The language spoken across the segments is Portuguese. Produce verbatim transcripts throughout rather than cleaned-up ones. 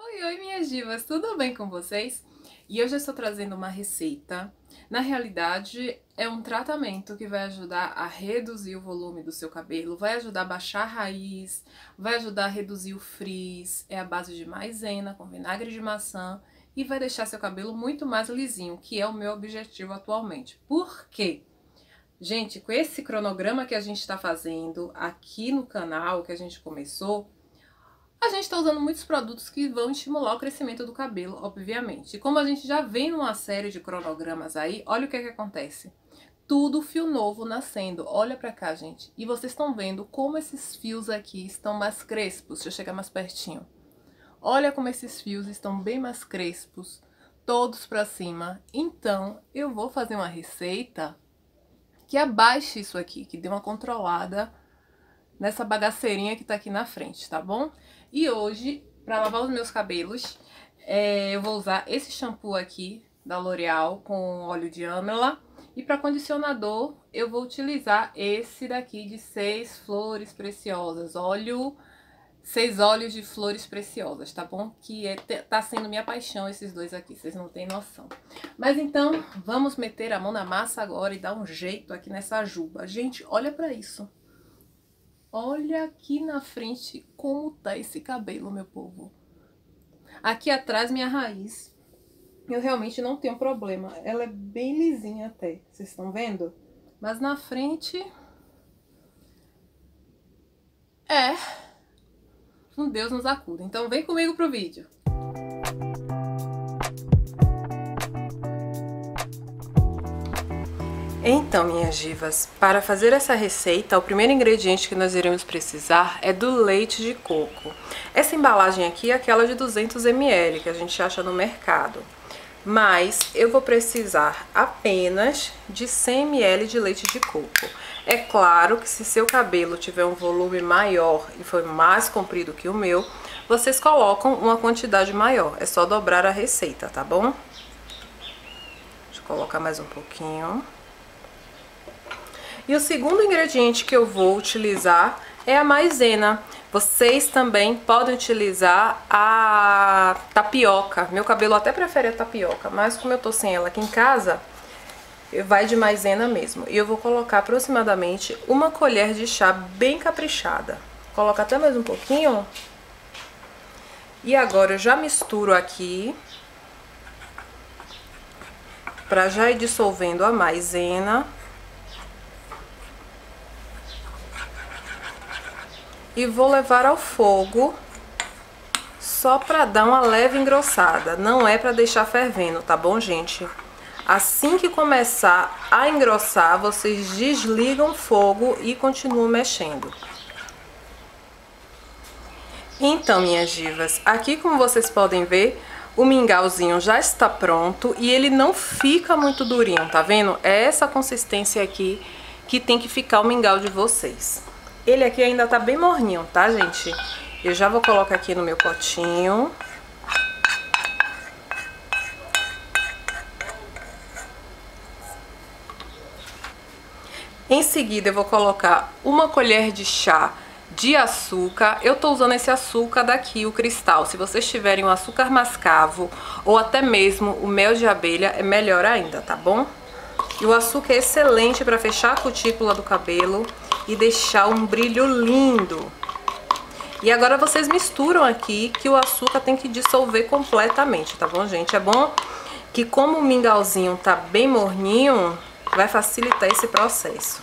Oi, oi, minhas divas, tudo bem com vocês? E hoje eu estou trazendo uma receita. Na realidade, é um tratamento que vai ajudar a reduzir o volume do seu cabelo, vai ajudar a baixar a raiz, vai ajudar a reduzir o frizz. É a base de maisena com vinagre de maçã e vai deixar seu cabelo muito mais lisinho, que é o meu objetivo atualmente. Por quê? Gente, com esse cronograma que a gente está fazendo aqui no canal, que a gente começou, a gente está usando muitos produtos que vão estimular o crescimento do cabelo, obviamente. E como a gente já vem numa série de cronogramas aí, olha o que é que acontece. Tudo fio novo nascendo. Olha pra cá, gente. E vocês estão vendo como esses fios aqui estão mais crespos. Deixa eu chegar mais pertinho. Olha como esses fios estão bem mais crespos, todos pra cima. Então, eu vou fazer uma receita que abaixe isso aqui, que dê uma controlada nessa bagaceirinha que tá aqui na frente, tá bom? E hoje, pra lavar os meus cabelos, é, eu vou usar esse shampoo aqui da L'Oreal com óleo de âmela. E para condicionador, eu vou utilizar esse daqui de seis flores preciosas, óleo, seis óleos de flores preciosas, tá bom? Que é, tá sendo minha paixão esses dois aqui, vocês não têm noção. Mas então, vamos meter a mão na massa agora e dar um jeito aqui nessa juba. Gente, olha pra isso. Olha aqui na frente como tá esse cabelo, meu povo. Aqui atrás, minha raiz, eu realmente não tenho problema. Ela é bem lisinha até, vocês estão vendo? Mas na frente... É... Um Deus nos acuda. Então vem comigo pro vídeo. Então, minhas divas, para fazer essa receita, o primeiro ingrediente que nós iremos precisar é do leite de coco. Essa embalagem aqui é aquela de duzentos mililitros que a gente acha no mercado. Mas eu vou precisar apenas de cem mililitros de leite de coco. É claro que se seu cabelo tiver um volume maior e for mais comprido que o meu, vocês colocam uma quantidade maior. É só dobrar a receita, tá bom? Deixa eu colocar mais um pouquinho. E o segundo ingrediente que eu vou utilizar é a maisena. Vocês também podem utilizar a tapioca. Meu cabelo até prefere a tapioca, mas como eu tô sem ela aqui em casa, vai de maisena mesmo. E eu vou colocar aproximadamente uma colher de chá bem caprichada. Coloca até mais um pouquinho. E agora eu já misturo aqui, pra já ir dissolvendo a maisena. E vou levar ao fogo só pra dar uma leve engrossada. Não é pra deixar fervendo, tá bom, gente? Assim que começar a engrossar, vocês desligam o fogo e continuam mexendo. Então, minhas divas, aqui como vocês podem ver, o mingauzinho já está pronto e ele não fica muito durinho, tá vendo? É essa consistência aqui que tem que ficar o mingau de vocês. Ele aqui ainda tá bem morninho, tá, gente? Eu já vou colocar aqui no meu potinho. Em seguida, eu vou colocar uma colher de chá de açúcar. Eu tô usando esse açúcar daqui, o cristal. Se vocês tiverem o açúcar mascavo ou até mesmo o mel de abelha, é melhor ainda, tá bom? E o açúcar é excelente para fechar a cutícula do cabelo e deixar um brilho lindo. E agora vocês misturam aqui, que o açúcar tem que dissolver completamente, tá bom, gente? É bom que como o mingauzinho tá bem morninho, vai facilitar esse processo.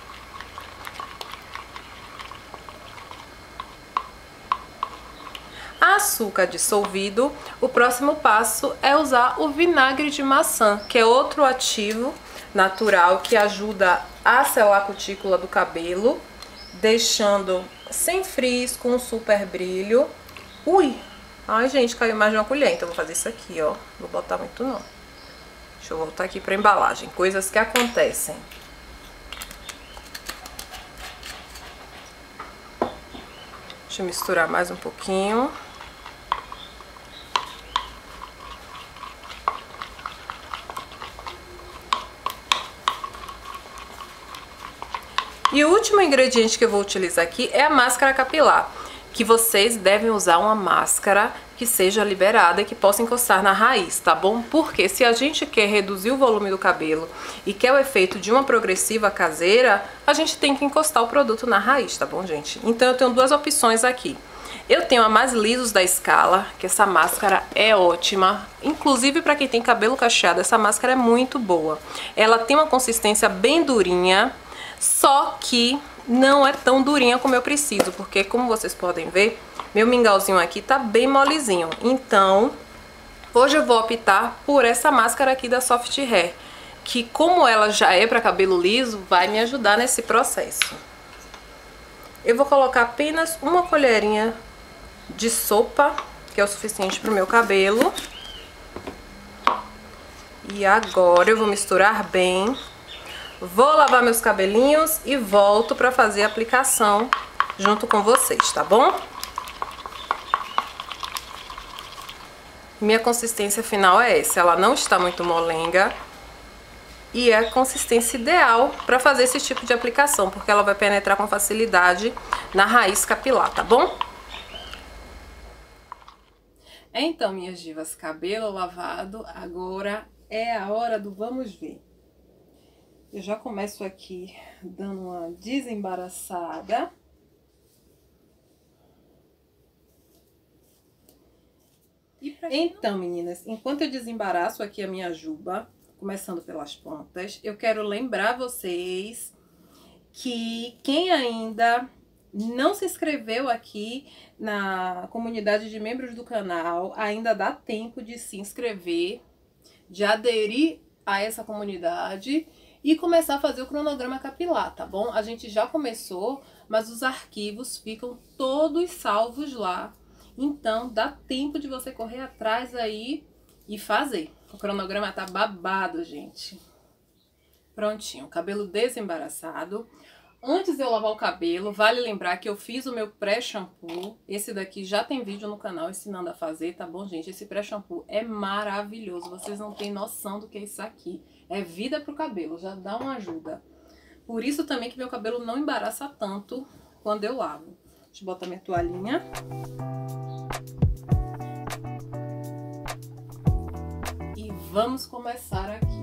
Açúcar dissolvido, o próximo passo é usar o vinagre de maçã, que é outro ativo natural que ajuda a selar a cutícula do cabelo, deixando sem frizz, com um super brilho. Ui! Ai, gente, caiu mais de uma colher, então eu vou fazer isso aqui, ó. Não vou botar muito, não. Deixa eu voltar aqui pra embalagem. Coisas que acontecem. Deixa eu misturar mais um pouquinho. E o último ingrediente que eu vou utilizar aqui é a máscara capilar, que vocês devem usar uma máscara que seja liberada e que possa encostar na raiz, tá bom? Porque se a gente quer reduzir o volume do cabelo e quer o efeito de uma progressiva caseira, a gente tem que encostar o produto na raiz, tá bom, gente? Então eu tenho duas opções aqui. Eu tenho a Mais Lisos da Scala, que essa máscara é ótima. Inclusive para quem tem cabelo cacheado, essa máscara é muito boa. Ela tem uma consistência bem durinha, só que não é tão durinha como eu preciso, porque como vocês podem ver, meu mingauzinho aqui tá bem molezinho. Então, hoje eu vou optar por essa máscara aqui da Soft Hair, que como ela já é para cabelo liso, vai me ajudar nesse processo. Eu vou colocar apenas uma colherinha de sopa, que é o suficiente para o meu cabelo. E agora eu vou misturar bem. Vou lavar meus cabelinhos e volto para fazer a aplicação junto com vocês, tá bom? Minha consistência final é essa, ela não está muito molenga e é a consistência ideal para fazer esse tipo de aplicação, porque ela vai penetrar com facilidade na raiz capilar, tá bom? Então, minhas divas, cabelo lavado, agora é a hora do vamos ver. Eu já começo aqui dando uma desembaraçada. Então, meninas, enquanto eu desembaraço aqui a minha juba, começando pelas pontas, eu quero lembrar vocês que quem ainda não se inscreveu aqui na comunidade de membros do canal, ainda dá tempo de se inscrever, de aderir a essa comunidade e começar a fazer o cronograma capilar, tá bom? A gente já começou, mas os arquivos ficam todos salvos lá. Então, dá tempo de você correr atrás aí e fazer. O cronograma tá babado, gente. Prontinho, cabelo desembaraçado. Antes de eu lavar o cabelo, vale lembrar que eu fiz o meu pré-shampoo. Esse daqui já tem vídeo no canal ensinando a fazer, tá bom, gente? Esse pré-shampoo é maravilhoso. Vocês não têm noção do que é isso aqui. É vida pro cabelo, já dá uma ajuda. Por isso também que meu cabelo não embaraça tanto quando eu lavo. Deixa eu botar minha toalhinha. E vamos começar aqui.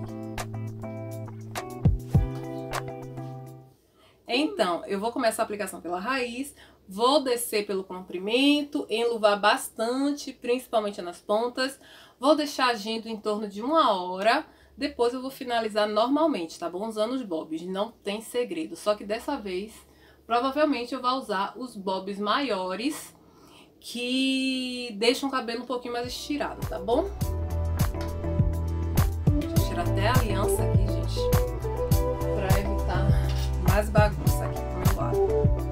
Então, eu vou começar a aplicação pela raiz, vou descer pelo comprimento, enluvar bastante, principalmente nas pontas. Vou deixar agindo em torno de uma hora, depois eu vou finalizar normalmente, tá bom? Usando os bobs, não tem segredo. Só que dessa vez, provavelmente eu vou usar os bobs maiores, que deixam o cabelo um pouquinho mais estirado, tá bom? Deixa eu tirar até a aliança aqui, gente, pra evitar mais bagunça aqui pro meu lado.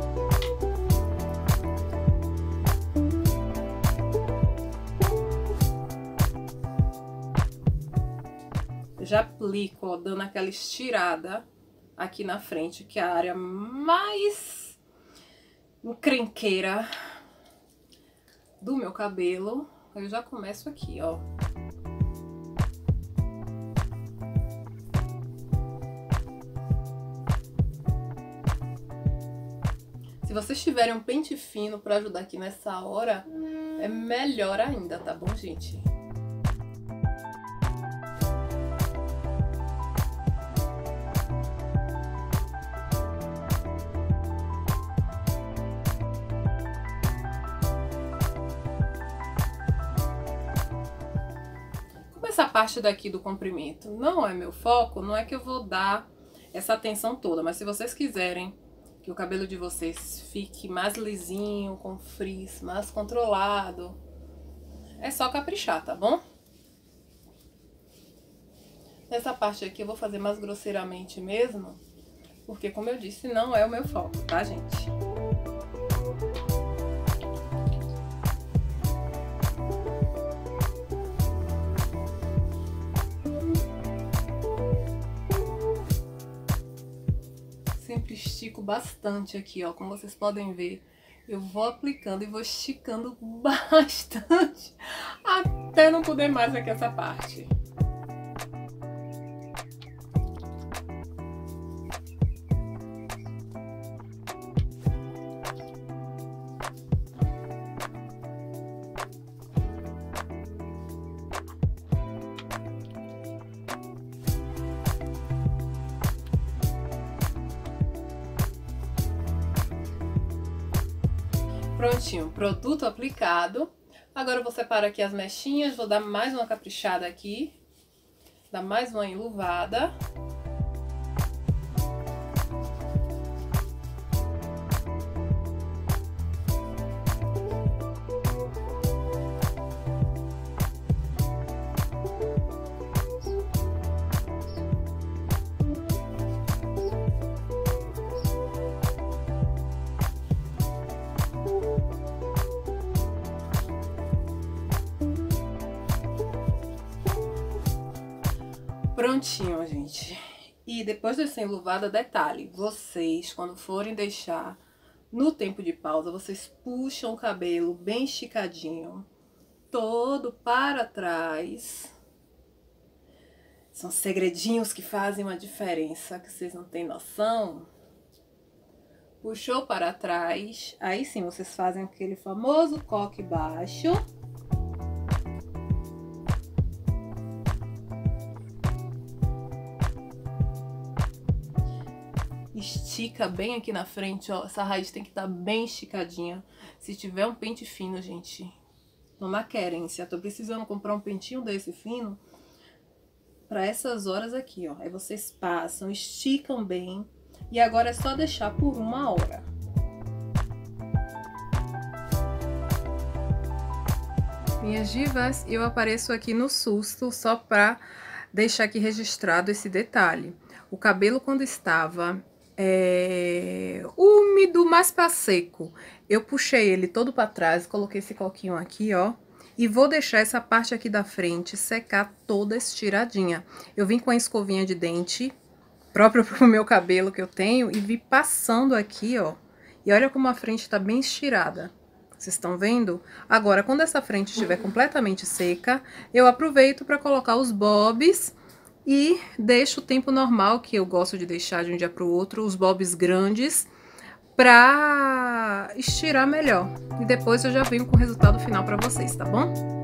Eu já aplico, ó, dando aquela estirada aqui na frente, que é a área mais encrenqueira do meu cabelo. Eu já começo aqui, ó. Se vocês tiverem um pente fino para ajudar aqui nessa hora, é melhor ainda, tá bom, gente? Como essa parte daqui do comprimento não é meu foco, não é que eu vou dar essa atenção toda, mas se vocês quiserem que o cabelo de vocês fique mais lisinho, com frizz, mais controlado, é só caprichar, tá bom? Nessa parte aqui eu vou fazer mais grosseiramente mesmo, porque como eu disse, não é o meu foco, tá, gente? Sempre estico bastante aqui, ó, como vocês podem ver, eu vou aplicando e vou esticando bastante até não poder mais aqui essa parte. Prontinho, produto aplicado. Agora eu vou separar aqui as mechinhas, vou dar mais uma caprichada aqui, dar mais uma enluvada. Prontinho, gente. E depois dessa enluvada, detalhe, vocês, quando forem deixar no tempo de pausa, vocês puxam o cabelo bem esticadinho, todo para trás. São segredinhos que fazem uma diferença, que vocês não têm noção. Puxou para trás, aí sim vocês fazem aquele famoso coque baixo. Estica bem aqui na frente, ó. Essa raiz tem que estar bem esticadinha. Se tiver um pente fino, gente, não na querência. Tô precisando comprar um pentinho desse fino para essas horas aqui, ó. Aí vocês passam, esticam bem. E agora é só deixar por uma hora. Minhas divas, eu apareço aqui no susto só pra deixar aqui registrado esse detalhe. O cabelo, quando estava é, úmido, mais pra seco, eu puxei ele todo pra trás, coloquei esse coquinho aqui, ó. E vou deixar essa parte aqui da frente secar toda estiradinha. Eu vim com a escovinha de dente, próprio pro meu cabelo que eu tenho, e vi passando aqui, ó. E olha como a frente tá bem estirada. Vocês estão vendo? Agora, quando essa frente estiver completamente seca, eu aproveito para colocar os bobs e deixo o tempo normal, que eu gosto de deixar de um dia para o outro, os bobs grandes, para estirar melhor. E depois eu já venho com o resultado final para vocês, tá bom?